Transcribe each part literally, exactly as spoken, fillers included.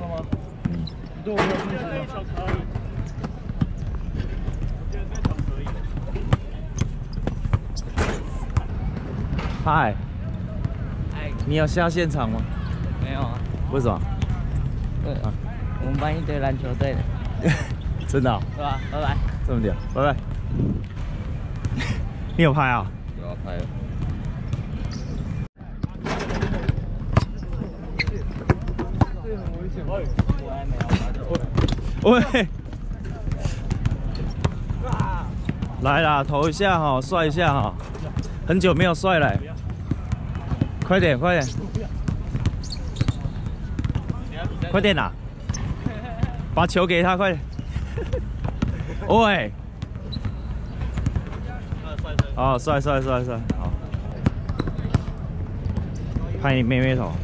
了吗？嗯。对，我没有进去。小可以。我觉得这场可以。 嗨。 哎， 你有下现场吗？ 没有啊。 为什么？ 对啊，我们班一堆篮球队的。 真的、哦？ 对吧？拜拜。 这么屌，拜拜。你有拍啊？ 有啊，拍了。 这个很危险。喂， 我还没有。 喂。来啦，投一下哈，帅一下哈。很久没有帅了。快点，快点。快点啦！把球给他，快点！喂！哦，帅帅帅帅，好！拍你妹妹头！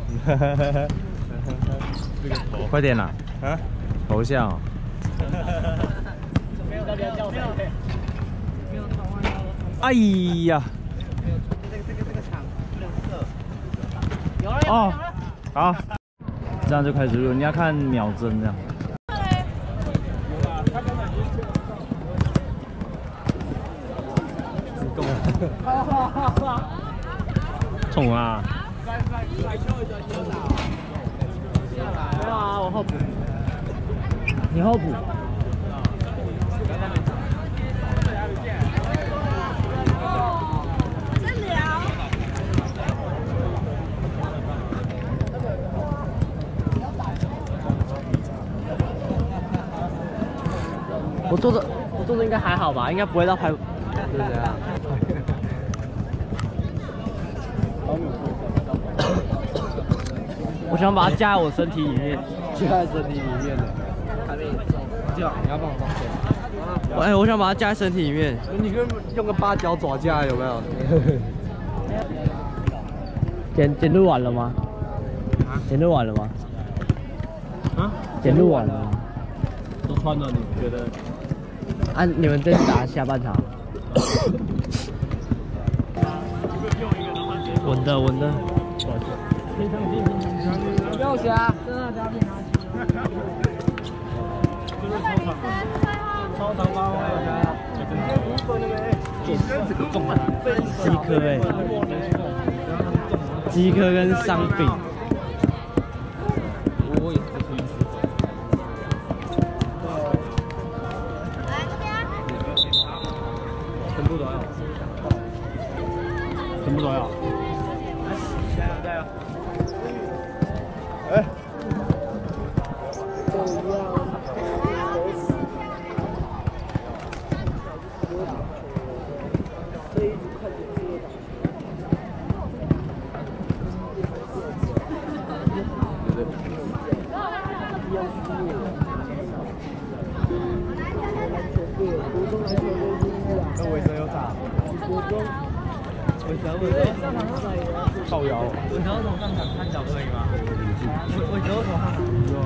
快点啦！啊，头像哦！哎呀！哦，好。这样就开始录，你要看秒针这样。冲啊！ 没有啊，我后补。你后补。我坐着，我坐着应该还好吧，应该不会到拍，就是这样。我想把它加在我身体里面， 加在身体里面的。这样，你要帮我放手。 哎，我想把它加在身体里面。 你跟用个八角爪架有没有？ 剪剪录完了吗？啊？剪录完了吗？ 啊？ 剪录完了吗？ 都穿了，你觉得？ 啊，你们这是打下半场。稳的，稳的。不要瞎，真的不要拿就是操场，操场八位的。 鸡科哎，鸡科跟商品。我也不清楚。 全部都要，全部都要。加油！哎。那尾蛇有打。尾蛇，尾蛇上场上靠腰。尾蛇从上场看脚可以吗？尾尾蛇从上场。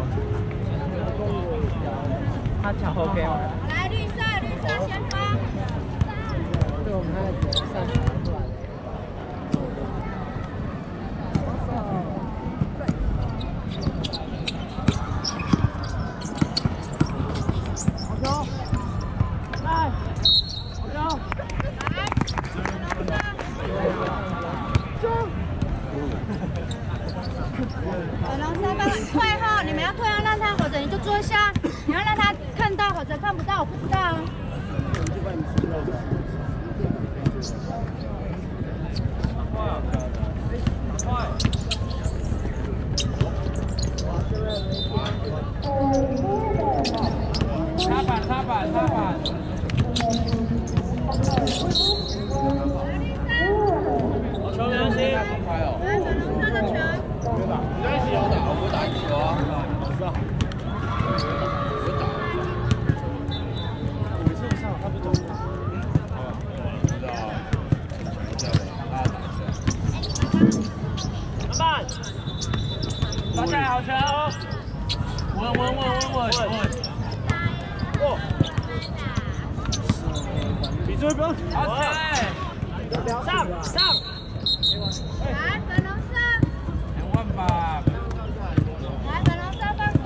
他脚 OK 吗？ 来绿色，绿色前方。 对，我们还在上场出来。 粉红色帮退后，你们要退让让他，或者你就坐下，你要让他看到或者看不到，我不知道啊。 擦板，擦板，擦板。好球，没关系。 来，粉红色的球。 你在一起有打，我不打一球啊。是啊。每次我上，他不走。知道。慢慢。打起来，好球！稳稳稳稳稳稳。哦。比这边。好球！上上。 来，粉红色。 两万吧。 来，粉红色放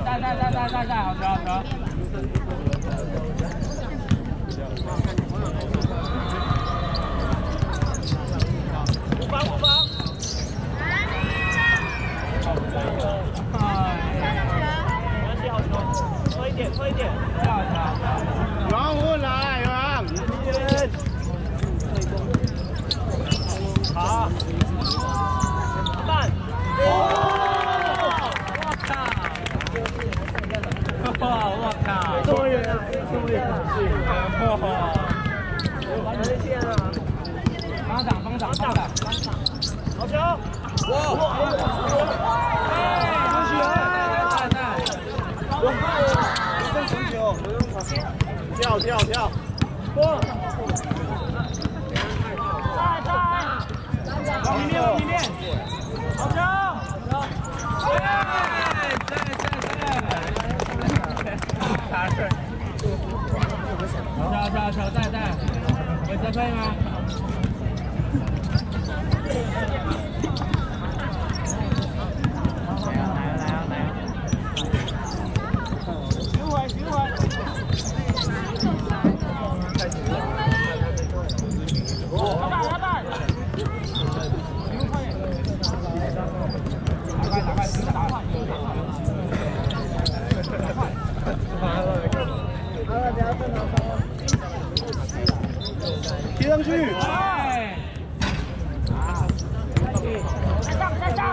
带带带带带带，好球好球。五防五防。快一点，快一点！ 杨武来，杨。 好。慢。我靠！哇！我靠！ 这么远啊！这么远啊！ 哇！完线了！帮挡，帮挡，帮挡，帮挡！好球！哇！哎！出去啊！太太！ 跳跳跳！ 过！再再！往里面，往里面！好球！哎！再再再！打水！跳跳跳！再再！有责备吗？ 贴上去。 哎！再上再上！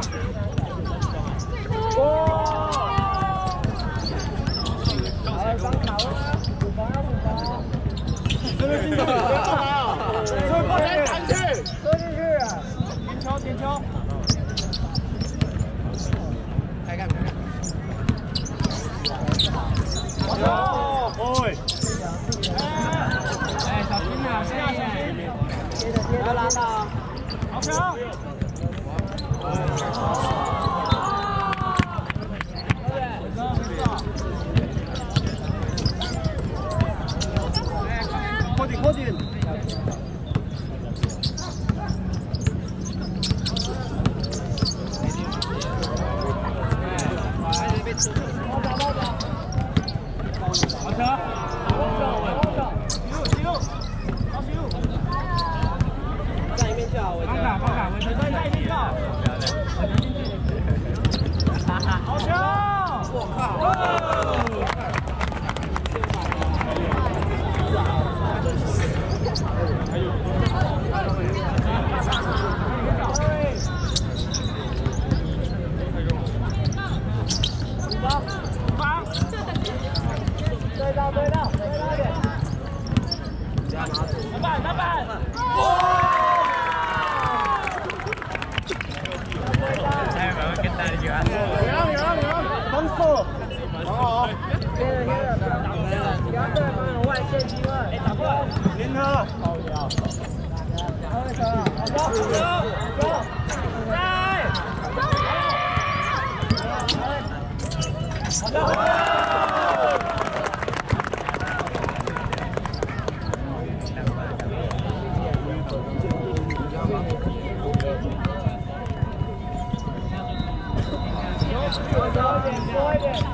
哇！ 这个进球，别动啊！这个快点弹去，射进去！ 点球点球！开看开看！好球！ 哎！ 哎，小心啊，小心！不要拉到！好球！ 快点快点！ 好球！记录记录，好记录！站一边去啊，我帮打帮打，我这站一边去。好球！我靠！对到对到对到一点，篮板篮板，哇！哎，我们跟大家讲， 有有有，防守，好， 贴着贴着的，不要对方有外线机会，哎，打过来， 连他， 好呀，好球，好球，好球，来，好球！多一点，多一点。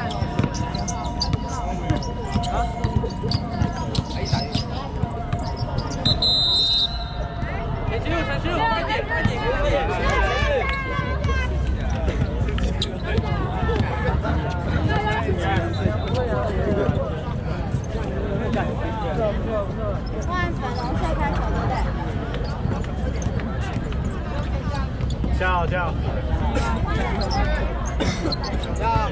点球，传球，快点，快点，快点！ 换粉红色开头，对不对？ 加油加油！ 加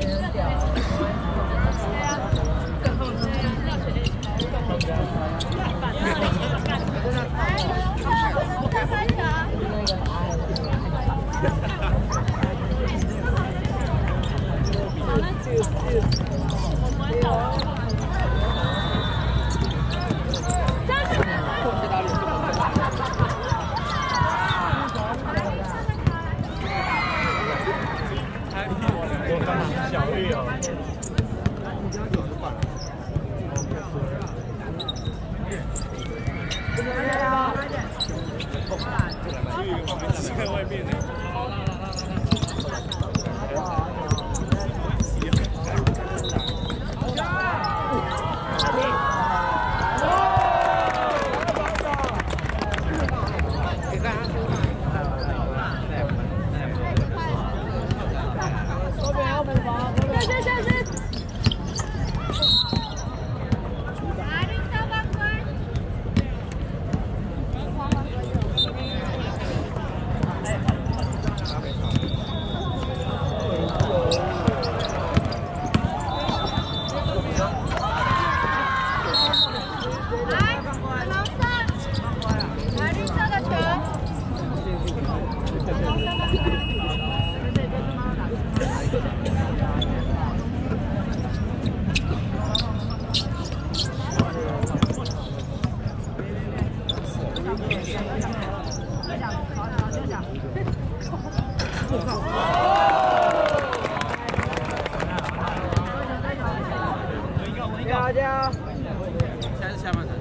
小绿哦。在外面呢。 加加。 现在是下半场。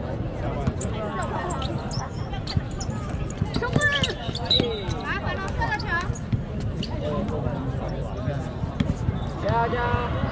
冲过来！来，粉红色的球。 加加。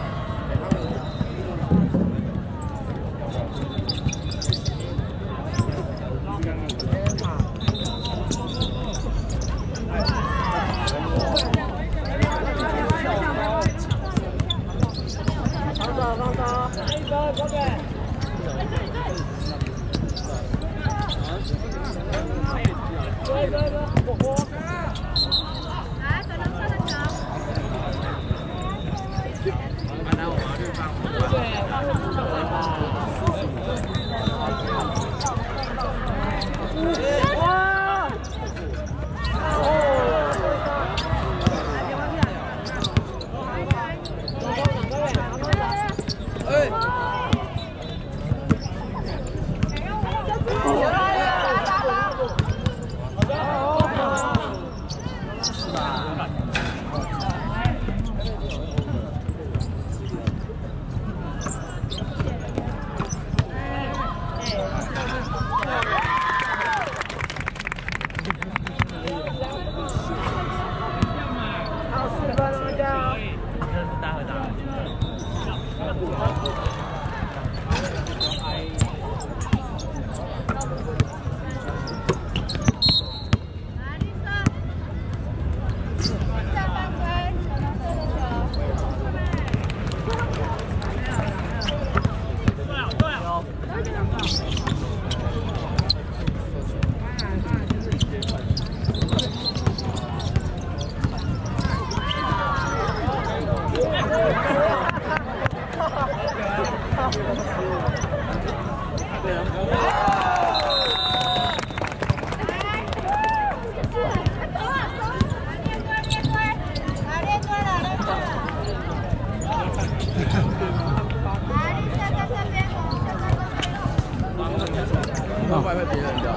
外被别人的。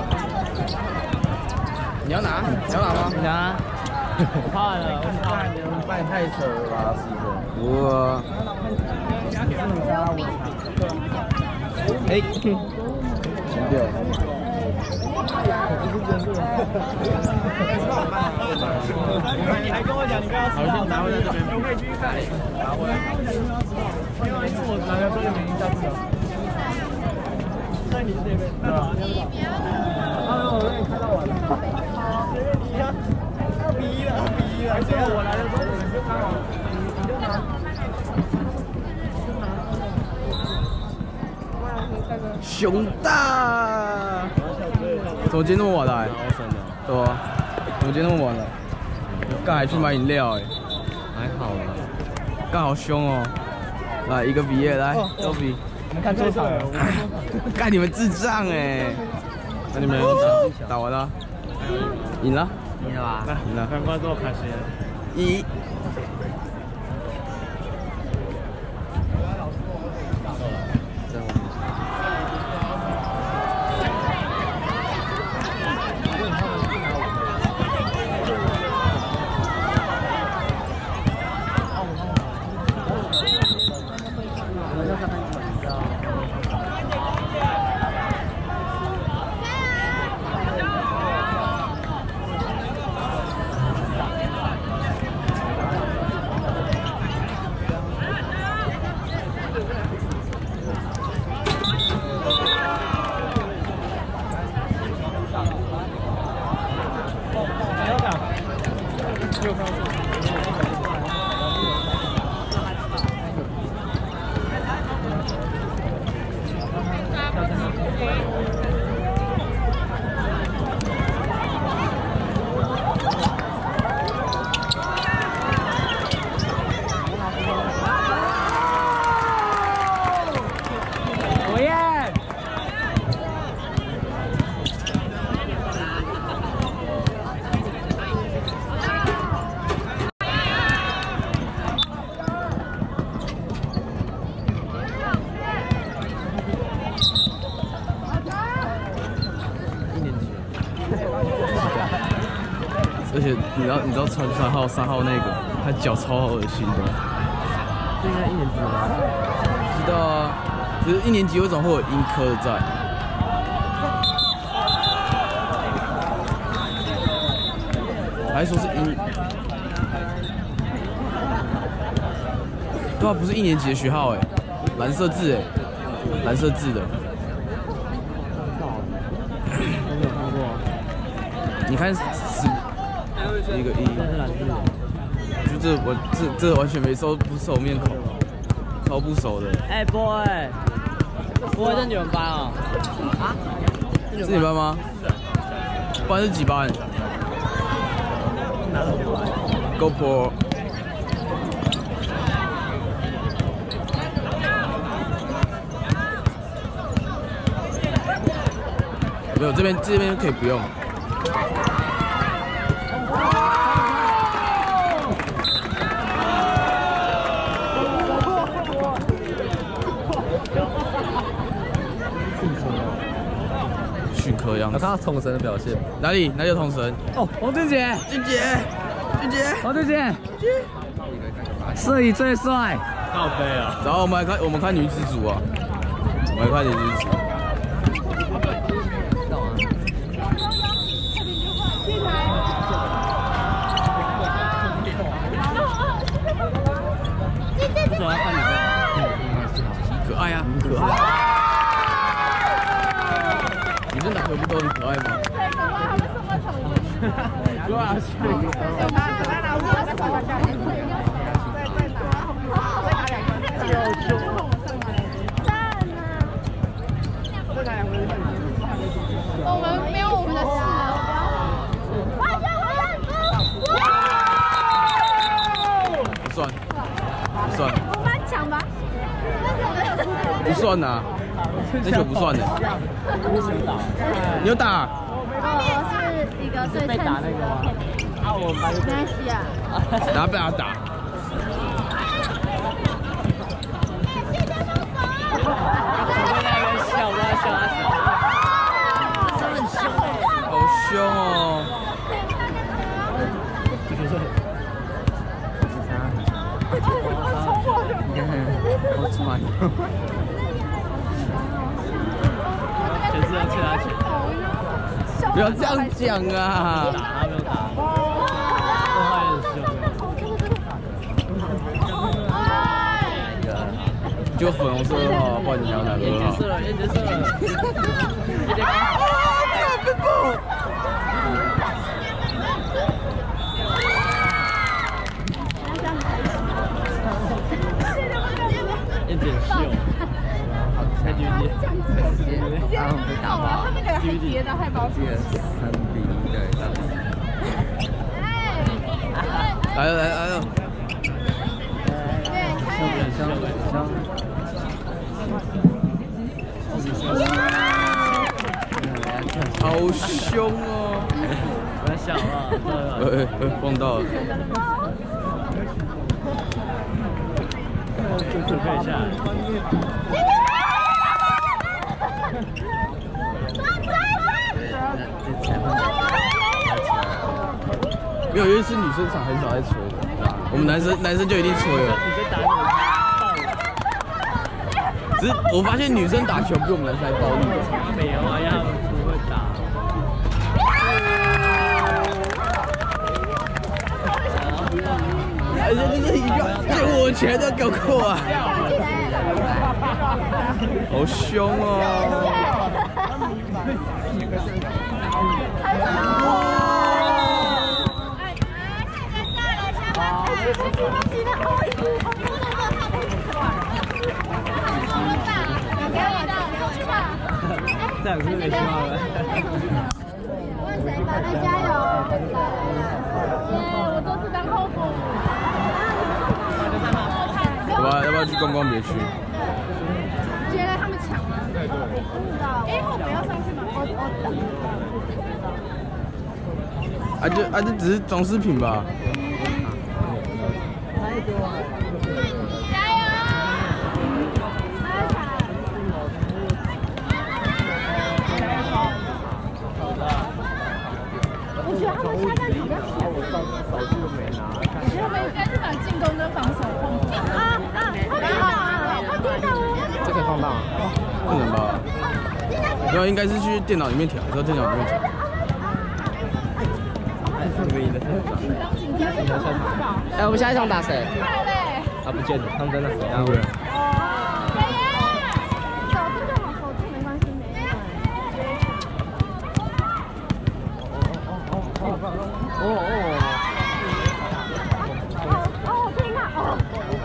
你要拿？你要拿吗？ 你拿。我怕了，我怕了。 那你太扯了吧，师傅。我。哎。前六。 你还跟我讲你刚刚吃到，拿回来这边。我可以继续看。拿回来。没有，因为我拿了这个原因下不了。那你是这边。啊，我让你看到我了。随便你呀。要逼了，要逼了。最后我来的时候你就刚好，你就拿。 熊大。怎么今天那么晚来？对啊，怎么今天那么晚了？刚才去买饮料哎，还好啦。刚好凶哦，来一个比耶，来都比。 我们看错场了， 干你们智障哎！那你们打打完了，赢了， 赢了吧？ 赢了， 看观众开心。 一。 知道你知道穿三号三号那个，他脚超恶心的。 现在一年级吗？ 知道啊，只是一年级为什么会有英科的在？还说是英？对啊，不是一年级的学号哎，蓝色字哎，蓝色字的。 我没有看过。 你看是一个一， 这是蓝字。 就这我这这完全没熟，不熟面孔，超不熟的。 哎 boy， boy 在你们班啊？啊？ 是你班吗？班是几班？ 哪种班 ？GoPro。没有，这边这边可以不用。训科样子。 我看到统神的表现。 哪里？哪里有统神？ 哦，王俊杰， 俊杰，俊杰， 王俊杰，这里最帅。靠背啊！ 然后我们来看，我们看女子组啊，我们来看女子组。 为什么要看女生？ 可爱呀，可爱。女生打球不都很可爱吗？对啊。 我们没有我们的事。 不算，不算。 我蛮强吧？ 不算呐，那球不算的。你有打？ 我是一个最被打那个吗？啊，我们班没关系啊。 然后被他打。 我在那边笑，我在笑他笑。真的很凶哎！ 好凶哦！ 好喘。全是要欠他钱。 不要这样讲啊！ 打他没有打，动画也很凶。 就粉红色的话，不然你要哪个眼好？ 角色了，眼角色了。 啊！别碰！ 眼角秀。开 G D。 然后被打爆。 他们两个叠的太保险。 三比一的三比一。 来了来了来了！ 香香好凶哦！ 不要笑啊！ 呃呃，撞到了。 准备一下。 没有，因为是女生场，很少在吹的。我们男生男生就一定吹了。 你被打你们只是我发现女生打球比我们男生还暴力。 没有啊，他们不会打。 而且就是一个借我钱的狗扣啊！好凶哦！ 这样是没希望了。 万神宝贝加油！耶！我这次当候补。 要不要要不要去逛逛别区？ 觉得他们强吗？不知道。哎，后不要上去吗？我我等。 啊就啊这只是装饰品吧？ 加油！ 我觉得他们下半场比较强。我觉得他们应该是把进攻跟防守放大。啊啊！他听到啊！他听到哦。 这可以放大吗？不能吧？没有，应该是去电脑里面调，在电脑里面调。 哎，我们下一场打谁？ 他不见了，他们在那谁？ 啊， 对。 守住就好，守住没关系，没关系。 哦哦。 哦，天哪！哦。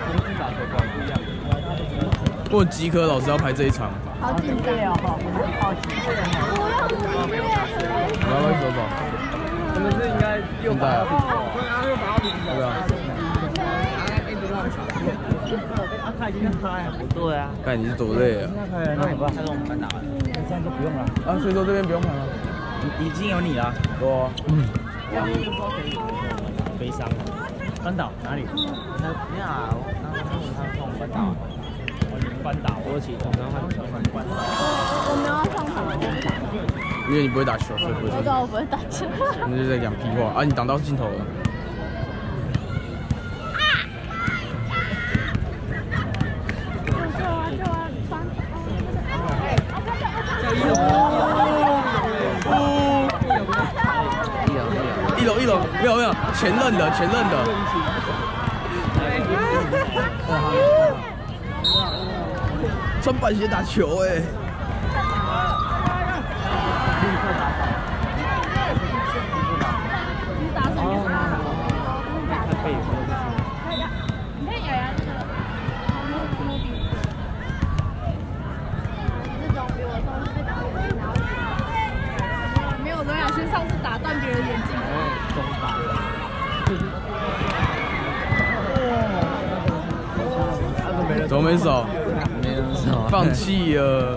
问基科老师要排这一场。 好紧张哦！好紧张。不要不要！ 来来走走。 我们是应该又打到平手， 对啊。 他已经开了。对啊。 看你是多累啊！ 那你不要，他说我们班打完，那现在就不用了。 啊，所以说这边不用排了。 已经有你了。 多。 嗯。悲伤。班导哪里？ 那你好，那那他从班打。 我你们班打，我起床，然后换成班打。 我们要上场。 因为你不会打球，所以不会。 我知道我不会打球。 那就在讲屁话啊！你挡到镜头了。 救啊救啊！防！ 一楼一楼没有没有前任的前任的。穿板鞋打球哎、欸。 上次打断别人眼睛。 中打。 怎么没手？ 没人手。 放弃了。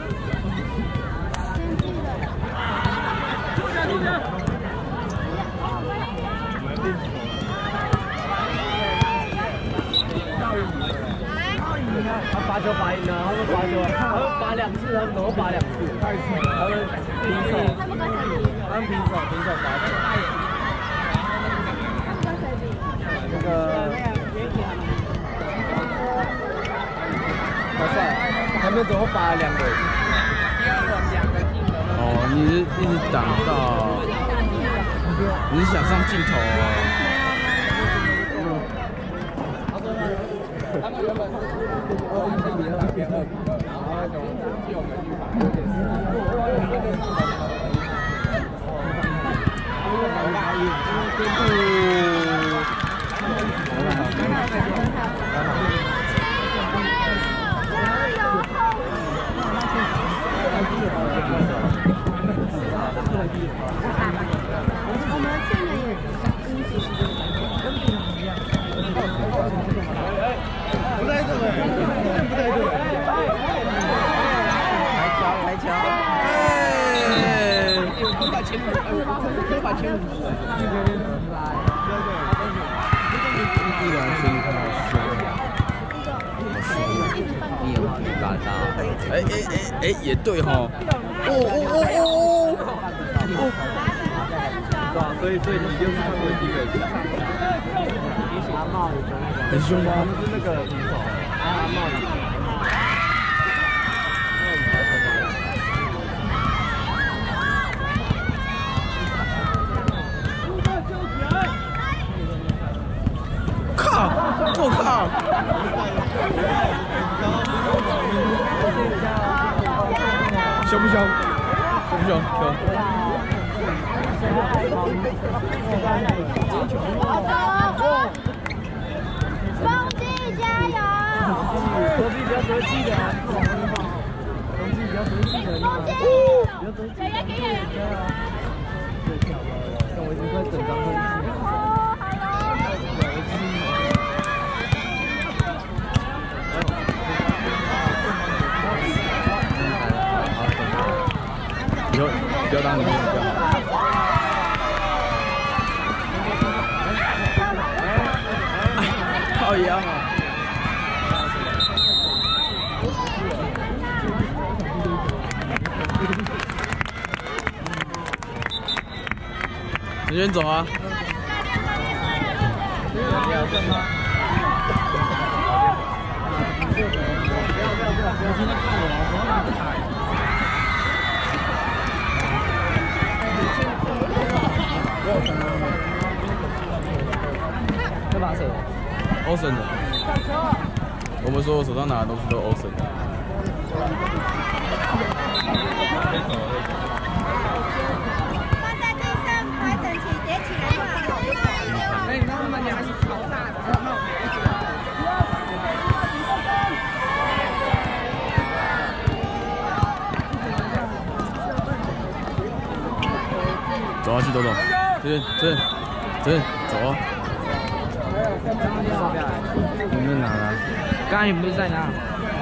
他罚球罚赢了，他们罚球，他们罚两次，他们怎么罚两次？他们平手，他们平手，平手罚球。那个，好帅，他们怎么罚了两个？ 哦，你是一直挡到，你是想上镜头哦。他们原本二一比二变二比二，然后那种旧的预防有点失我们去年也跟平常一样。 不在这里，不在这里。来球，来球！哎，一百千五，一百千五。 一两千块， 你有打到？ 哎哎哎哎，也对哈。哦哦哦哦哦！ 对啊，所以所以你就是他们的第一个。 很凶吗？ 他们是那个平手，阿茂里。 靠！我靠！凶不凶？凶不凶？凶。 风纪加油！ 隔壁比较得气的，风纪比较得气的， 风纪，小杨给小杨。 像我已经快整张分析了。 以后不要当女朋友就好。靠腰。 先走啊。 这把谁？ 欧森的。我们说我手上拿的东西都欧森的。 放在地上排整齐，叠起来放。哎，你看他们俩是超大的。 走下去，豆豆。这边，这边，这边，走啊！ 你们拿了？刚才你不是在拿？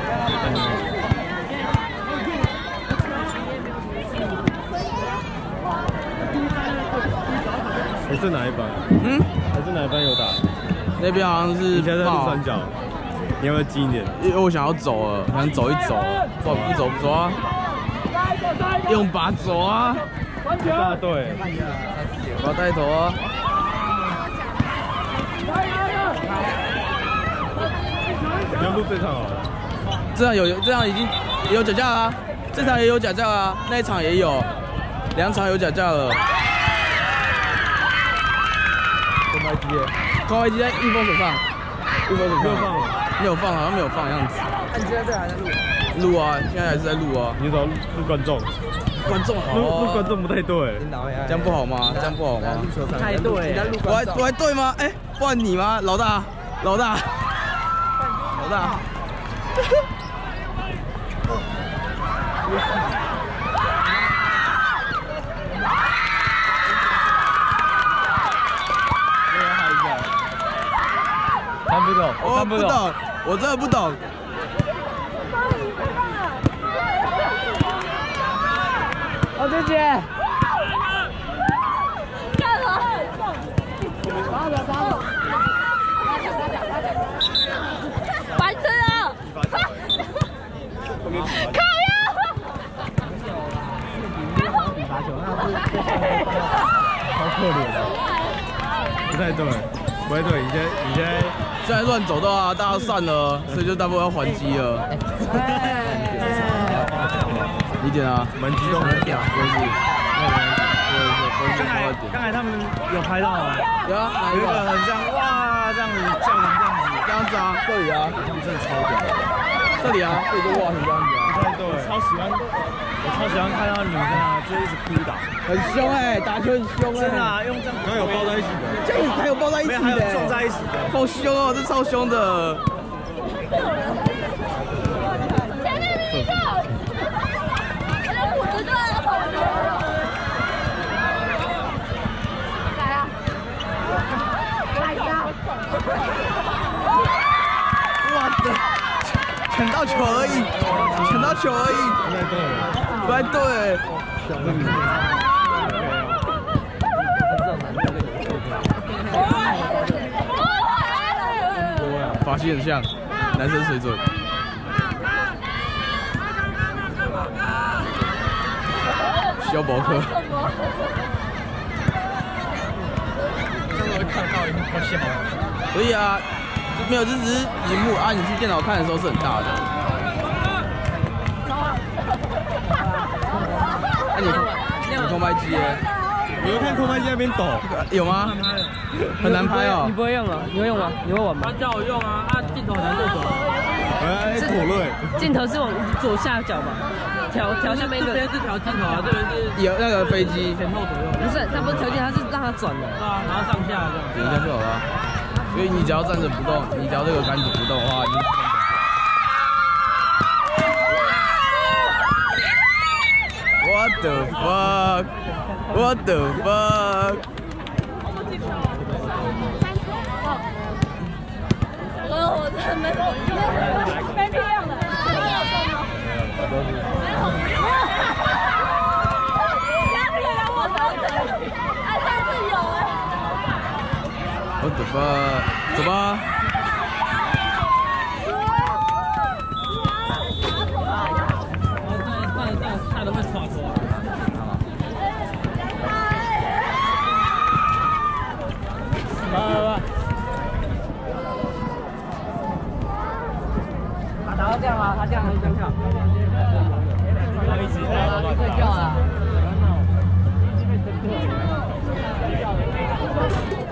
你是哪一班？ 嗯， 还是哪一班有打？ 那边好像是你现在在爆鹿三角，你要不要近一点？ 因为我想要走了，想走一走，不不走不走啊！用把走啊！ 大队， 把带头啊！ 你要录这场好了。 这场有这场已经也有假架啦，这场也有假架啦，那一场也有，两场有假架了。空白机，空白机在玉峰手上，玉峰手上没有放了， 没有放，好像没有放的样子。 那你现在这还在录？ 录啊，现在还是在录啊。 你找录观众， 观众好录录观众不太对。 这样不好吗？这样不好吗？ 太对， 我还我还对吗？哎，不然你吗？老大，老大，老大。 看不懂， 我看不懂。 不懂，我真的不懂。 哦，姐姐。 干了！ 打了打了。 白痴啊！靠呀！ 打球那是好可怜啊！不太对，不太对。你现在你现在现在乱走的话，大家散了，所以就大部分要还击了。一点啊， 蛮激动的， 就是， 刚才刚才他们有拍到吗？ 有啊，哪有一个一个？ 很像哇这样子叫成这样子， 这样子啊，这里啊， 他们真的超屌。 这里啊，这里就哇成这样子啊， 对对，我超喜欢，我超喜欢看到女生啊，就一直哭倒。 很凶哎，打球很凶哎， 真的啊，用这样， 刚刚有抱在一起的， 这样还有抱在一起没有还有的， 撞在一起的。 好凶哦，这超凶的。 前面第一个，我的虎子队的同学。来啊！来呀！ 哇塞，抢到球而已，抢到球而已，不太对。发型很像，男生水准。肖伯克。可以啊，没有，这只是荧幕啊，你去电脑看的时候是很大的。那、啊、你你空拍机耶？ 你会看空拍机那边抖？ 有吗？很难拍哦。 你不会用吗？你会用吗？你会玩吗？ 他叫我用啊，啊镜头很难对准。 哎，妥瑞， 镜头是往左下角吧？调调下面一个。 这边是调镜头啊，这边是有那个飞机前后左右。 不是，它不是调镜，它是让它转的。 对啊，然后上下这样。 点一下就好了。所以你只要站着不动，你只要这个杆子不动的话，你。What the fuck? What the fuck? 我我真没没屁用的，没有送吗？没有，没有。压力让我上车，哎，上次有哎。 What the fuck? 走吧。 差的会刷脱。 要这样吗？他这样还是这样跳？ 一直在睡觉啊。